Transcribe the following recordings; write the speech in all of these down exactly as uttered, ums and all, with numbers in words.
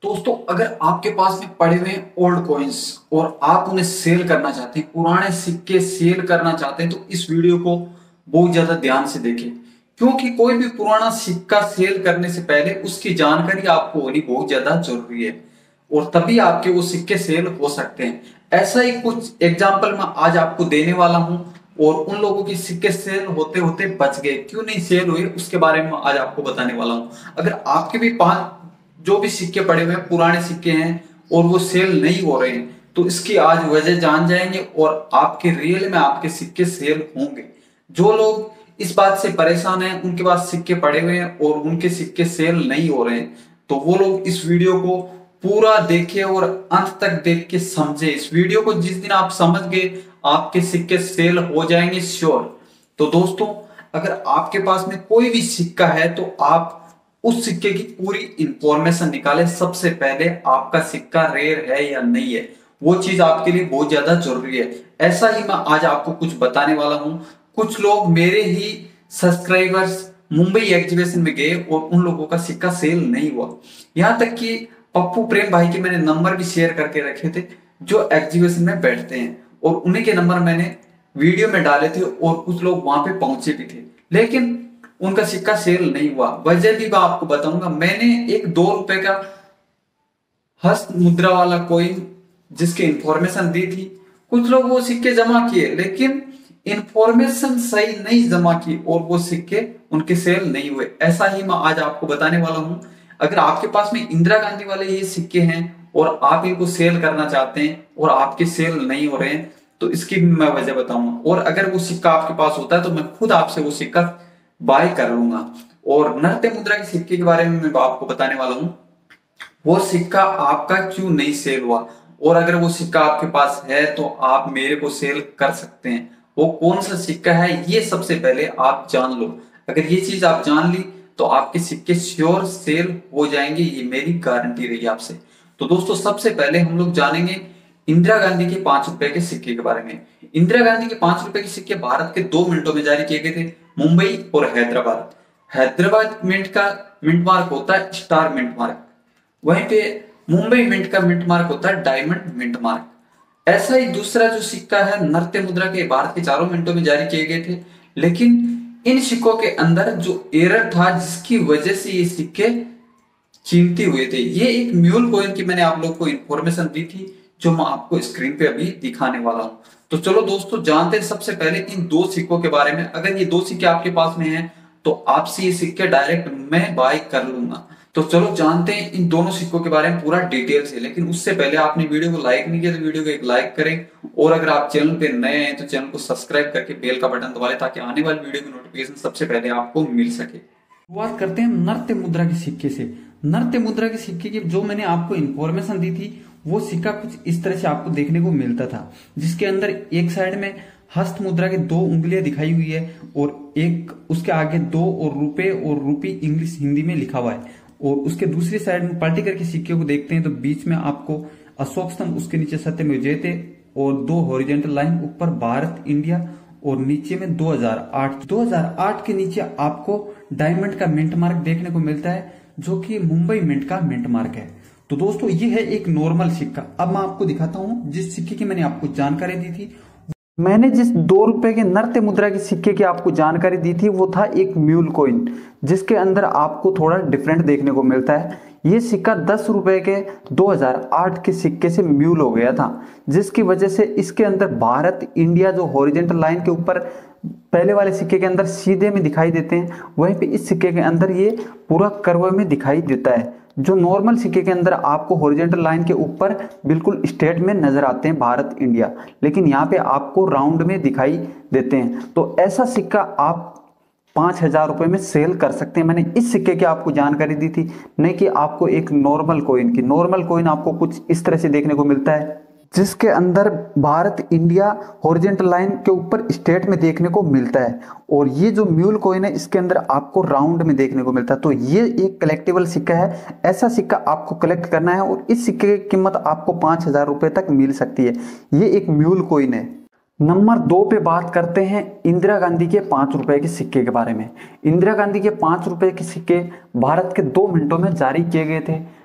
दोस्तों, अगर आपके पास में पड़े हुए हैं ओल्ड कॉइन्स और आप उन्हें सेल करना चाहते हैं, पुराने सिक्के सेल करना चाहते हैं, तो इस वीडियो को बहुत ज्यादा ध्यान से देखें। क्योंकि कोई भी पुराना सिक्का सेल करने से पहले उसकी जानकारी आपको होनी बहुत ज्यादा जरूरी है और तभी आपके वो सिक्के सेल हो सकते हैं। ऐसा ही कुछ एग्जाम्पल मैं आज आपको देने वाला हूं और उन लोगों की सिक्के सेल होते होते बच गए, क्यों नहीं सेल हुए उसके बारे में आज आपको बताने वाला हूं। अगर आपके भी पांच जो भी सिक्के पड़े हुए हैं, पुराने सिक्के हैं और वो सेल नहीं हो रहे हैं, तो इसकी आज वजह जान जाएंगे और आपके रियल में आपके सिक्के सेल होंगे। जो लोग इस बात से परेशान हैं, उनके पास सिक्के पड़े हुए हैं और उनके सिक्के सेल नहीं हो रहे हैं, तो वो लोग इस वीडियो को पूरा देखें और अंत तक देख के समझे। इस वीडियो को जिस दिन आप समझ गए, आपके सिक्के सेल हो जाएंगे श्योर। तो दोस्तों, अगर आपके पास में कोई भी सिक्का है तो आप उस सिक्के की पूरी इंफॉर्मेशन निकालें। सबसे पहले आपका सिक्का रेयर है या नहीं है, वो चीज आपके लिए बहुत ज्यादा जरूरी है। ऐसा ही मैं आज आपको कुछ बताने वाला हूं। कुछ लोग मेरे ही सब्सक्राइबर्स मुंबई एग्जीबिशन में गए और उन लोगों का सिक्का सेल नहीं हुआ। यहां तक कि पप्पू प्रेम भाई के मैंने नंबर भी शेयर करके रखे थे, जो एग्जीबिशन में बैठते हैं, और उन्हीं के नंबर मैंने वीडियो में डाले थे और कुछ लोग वहां पे पहुंचे भी थे, लेकिन उनका सिक्का सेल नहीं हुआ। वजह भी मैं आपको बताऊंगा। मैंने एक दो रुपए का हस्त मुद्रा वाला कोइन जिसकी इंफॉर्मेशन दी थी, कुछ लोग वो सिक्के जमा किए लेकिन इंफॉर्मेशन सही नहीं जमा की और वो सिक्के उनके सेल नहीं हुए। ऐसा ही मैं आज आपको बताने वाला हूं। अगर आपके पास में इंदिरा गांधी वाले ये सिक्के हैं और आप इनको सेल करना चाहते हैं और आपके सेल नहीं हो रहे हैं, तो इसकी भी मैं वजह बताऊंगा। और अगर वो सिक्का आपके पास होता है तो मैं खुद आपसे वो सिक्का बाय कर लूंगा। और नृत्य मुद्रा के सिक्के के बारे में मैं आपको बताने वाला हूं, वो सिक्का आपका क्यों नहीं सेल हुआ, और अगर वो सिक्का आपके पास है तो आप मेरे को सेल कर सकते हैं। वो कौन सा सिक्का है ये सबसे पहले आप जान लो। अगर ये चीज आप जान ली तो आपके सिक्के श्योर सेल हो जाएंगे, ये मेरी गारंटी रही आपसे। तो दोस्तों, सबसे पहले हम लोग जानेंगे इंदिरा गांधी के पांच रुपए के सिक्के के बारे में। इंदिरा गांधी के पांच रुपए के सिक्के भारत के दो मिनटों में जारी किए गए थे, मुंबई और हैदराबाद। हैदराबाद मिंट का मिंट मार्क होता है स्टार मिंट मार्क, वहीं पे मुंबई मिंट का मिंट मार्क होता है डायमंड मिंट मार्क। ऐसा ही दूसरा जो सिक्का है नृत्य मुद्रा के, भारत के चारों मिनटों में जारी किए गए थे, लेकिन इन सिक्कों के अंदर जो एरर था जिसकी वजह से ये सिक्के कीमती हुए थे, ये एक म्यूल कॉइन की मैंने आप लोग को इंफॉर्मेशन दी थी, जो मैं आपको स्क्रीन पे अभी दिखाने वाला हूं। तो चलो दोस्तों, जानते हैं सबसे पहले इन दो सिक्कों के बारे में। अगर ये दो सिक्के आपके पास में हैं तो आपसे ये सिक्के डायरेक्ट मैं बाय कर लूंगा। तो चलो जानते हैं इन दोनों सिक्कों के बारे में पूरा डिटेल से। लेकिन उससे पहले आपने वीडियो को लाइक नहीं किया तो वीडियो को एक लाइक करें, और अगर आप चैनल पे नए हैं तो चैनल को सब्सक्राइब करके बेल का बटन दबा लें ताकि आने वाली वीडियो की नोटिफिकेशन सबसे पहले आपको मिल सके। शुरुआत करते हैं नृत्य मुद्रा के सिक्के से। नृत्य मुद्रा के सिक्के की जो मैंने आपको इंफॉर्मेशन दी थी, वो सिक्का कुछ इस तरह से आपको देखने को मिलता था, जिसके अंदर एक साइड में हस्त मुद्रा की दो उंगलियां दिखाई हुई है और एक उसके आगे दो और रुपए और रूपी इंग्लिश हिंदी में लिखा हुआ है। और उसके दूसरी साइड में पलटी करके सिक्के को देखते हैं तो बीच में आपको अशोक स्तंभ, उसके नीचे सत्यमेव जयते और दो हॉरिजॉन्टल लाइन, ऊपर भारत इंडिया और नीचे में दो हज़ार आठ दो हज़ार आठ के नीचे आपको डायमंड का मिंट मार्क देखने को मिलता है, जो कि मुंबई मिंट का मिंट मार्क है। तो दोस्तों, ये है एक नॉर्मल सिक्का। अब मैं आपको दिखाता हूं जिस सिक्के की मैंने आपको जानकारी दी थी। मैंने जिस दो रुपए के नृत्य मुद्रा के सिक्के की आपको जानकारी दी थी, वो था एक म्यूल कॉइन, जिसके अंदर आपको थोड़ा डिफरेंट देखने को मिलता है। ये सिक्का दस रुपए के दो हज़ार आठ के सिक्के से म्यूल हो गया था, जिसकी वजह से इसके अंदर भारत इंडिया जो हॉरिजॉन्टल लाइन के ऊपर पहले वाले सिक्के के अंदर सीधे में दिखाई देते हैं, वहीं पे इस सिक्के के अंदर ये पूरा कर्व में दिखाई देता है। जो नॉर्मल सिक्के के अंदर आपको हॉरिजॉन्टल लाइन के ऊपर बिल्कुल स्ट्रेट में नजर आते हैं भारत इंडिया, लेकिन यहाँ पे आपको राउंड में दिखाई देते हैं। तो ऐसा सिक्का आप पांच हजार रुपए में सेल कर सकते हैं। मैंने इस सिक्के की आपको जानकारी दी थी, नहीं कि आपको एक नॉर्मल कॉइन की। नॉर्मल कॉइन आपको कुछ इस तरह से देखने को मिलता है, जिसके अंदर भारत इंडिया हॉरिजॉन्टल लाइन के ऊपर स्ट्रेट में देखने को मिलता है, और ये जो म्यूल कॉइन है इसके अंदर आपको राउंड में देखने को मिलता है। तो ये एक कलेक्टेबल सिक्का है। ऐसा सिक्का आपको कलेक्ट करना है और इस सिक्के की कीमत आपको पांच हजार रुपए तक मिल सकती है। ये एक म्यूल कॉइन है। नंबर दो पे बात करते हैं इंदिरा गांधी के पांच रुपए के सिक्के के बारे में। इंदिरा गांधी के पांच रुपए के सिक्के भारत के दो मिनटों में जारी किए गए थे,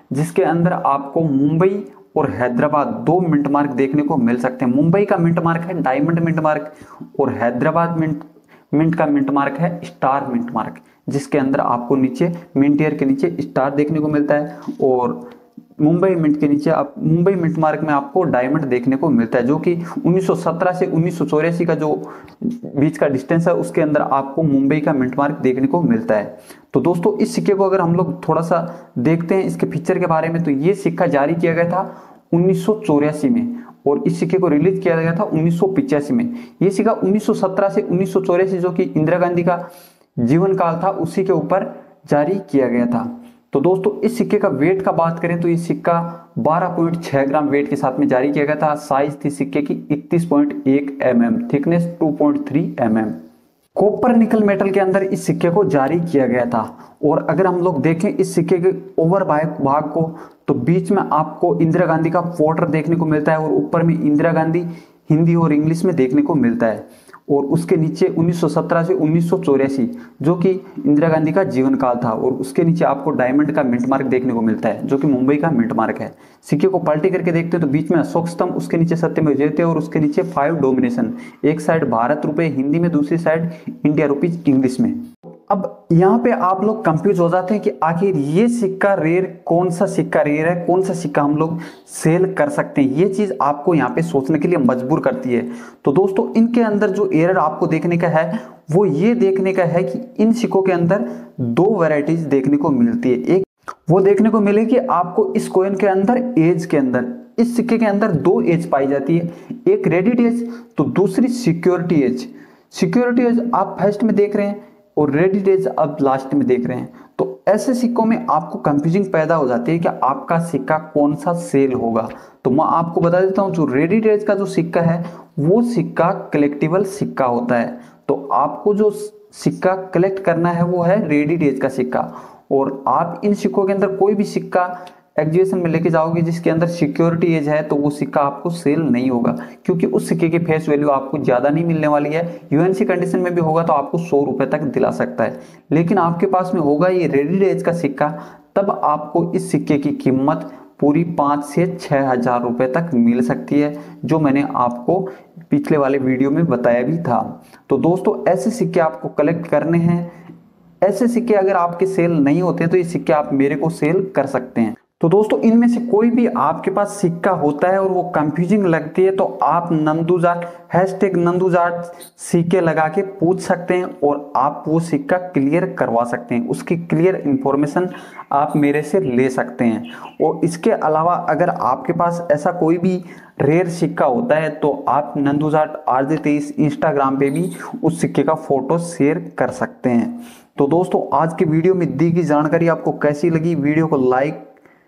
जिसके अंदर आपको मुंबई और हैदराबाद दो मिंट मार्क देखने को मिल सकते हैं। मुंबई का मिंट मार्क है डायमंड मिंट मार्क और हैदराबाद मिंट मिंट का मिंट मार्क है स्टार मिंट मार्क, जिसके अंदर आपको नीचे मिंट ईयर के नीचे स्टार देखने को मिलता है और मुंबई मिंट के नीचे आप मुंबई मिंट मार्क में आपको डायमंड देखने को मिलता है, जो कि उन्नीस सौ सत्रह से उन्नीस सौ चौरासी का जो बीच का डिस्टेंस है उसके अंदर आपको मुंबई का मिंट मार्क देखने को मिलता है। तो दोस्तों इस सिक्के को अगर हम लोग थोड़ा सा देखते हैं इसके फीचर के बारे में, तो ये सिक्का जारी किया गया था उन्नीस सौ चौरासी में और इस सिक्के को रिलीज किया गया था उन्नीस सौ पिचासी में। ये सिक्का उन्नीस सौ सत्रह से उन्नीस सौ चौरासी जो कि इंदिरा गांधी का जीवन काल था उसी के ऊपर जारी किया गया था। तो दोस्तों इस सिक्के का वेट का बात करें तो ये सिक्का बारह पॉइंट छह ग्राम वेट के साथ में जारी किया गया था। साइज थी सिक्के की इकतीस पॉइंट एक एम एम, थिकनेस दो पॉइंट तीन M M. Copper nickel metal के अंदर इस सिक्के को जारी किया गया था और अगर हम लोग देखें इस सिक्के के ओवर भाग को तो बीच में आपको इंदिरा गांधी का फोटो देखने को मिलता है और ऊपर में इंदिरा गांधी हिंदी और इंग्लिश में देखने को मिलता है और उसके नीचे उन्नीस सौ सत्रह से उन्नीस सौ चौरासी जो कि इंदिरा गांधी का जीवन काल था और उसके नीचे आपको डायमंड का मिंट मार्क देखने को मिलता है जो कि मुंबई का मिंट मार्क है। सिक्के को पलटी करके देखते हैं तो बीच में अशोक स्तंभ, उसके नीचे सत्यमेव जयते और उसके नीचे फाइव डोमिनेशन, एक साइड भारत रुपए हिंदी में, दूसरी साइड इंडिया रुपीज इंग्लिश में। अब यहाँ पे आप लोग कंफ्यूज हो जाते हैं कि आखिर ये सिक्का रेयर कौन सा सिक्का रेयर है, कौन सा सिक्का हम लोग सेल कर सकते हैं। ये चीज आपको यहाँ पे सोचने के लिए मजबूर करती है। तो दोस्तों इनके अंदर जो एरर आपको देखने का है वो ये देखने का है कि इन सिक्कों के अंदर दो वैरायटीज देखने को मिलती है। एक वो देखने को मिलेगी आपको इस कॉइन के अंदर एज के अंदर, इस सिक्के के अंदर दो एज पाई जाती है, एक रेडिड एज तो दूसरी सिक्योरिटी एज। सिक्योरिटी एज आप फर्स्ट में देख रहे हैं और रेडिड एज आप लास्ट में देख रहे हैं। तो ऐसे सिक्कों में आपको कंफ्यूजिंग पैदा हो जाती है कि आपका सिक्का कौन सा सेल होगा। तो मैं आपको बता देता हूं जो रेडिड एज का जो सिक्का है वो सिक्का कलेक्टिबल सिक्का होता है। तो आपको जो सिक्का कलेक्ट करना है वो है रेडिड एज का सिक्का और आप इन सिक्कों के अंदर कोई भी सिक्का एग्जीबिशन में लेके जाओगे जिसके अंदर सिक्योरिटी एज है तो वो सिक्का आपको सेल नहीं होगा, क्योंकि उस सिक्के की फेस वैल्यू आपको ज्यादा नहीं मिलने वाली है। यूएनसी कंडीशन में भी होगा तो आपको सौ रुपए तक दिला सकता है, लेकिन आपके पास में होगा ये रेडिड एज का सिक्का तब आपको इस सिक्के की कीमत पूरी पांच से छह हजार रुपए तक मिल सकती है, जो मैंने आपको पिछले वाले वीडियो में बताया भी था। तो दोस्तों ऐसे सिक्के आपको कलेक्ट करने हैं। ऐसे सिक्के अगर आपके सेल नहीं होते तो ये सिक्के आप मेरे को सेल कर सकते हैं। तो दोस्तों इनमें से कोई भी आपके पास सिक्का होता है और वो कंफ्यूजिंग लगती है तो आप नंदूजाट हैशटैग नंदूजाट सिक्के लगा के पूछ सकते हैं और आप वो सिक्का क्लियर करवा सकते हैं, उसकी क्लियर इंफॉर्मेशन आप मेरे से ले सकते हैं। और इसके अलावा अगर आपके पास ऐसा कोई भी रेयर सिक्का होता है तो आप नंदूजाट आर जे तेईस इंस्टाग्राम पे भी उस सिक्के का फोटो शेयर कर सकते हैं। तो दोस्तों आज की वीडियो में दी गई जानकारी आपको कैसी लगी, वीडियो को लाइक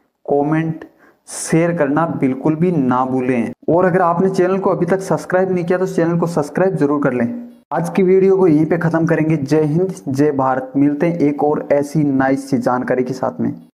कमेंट शेयर करना बिल्कुल भी ना भूलें और अगर आपने चैनल को अभी तक सब्सक्राइब नहीं किया तो चैनल को सब्सक्राइब जरूर कर लें। आज की वीडियो को यहीं पे खत्म करेंगे। जय हिंद जय भारत। मिलते हैं एक और ऐसी नाइस सी जानकारी के साथ में।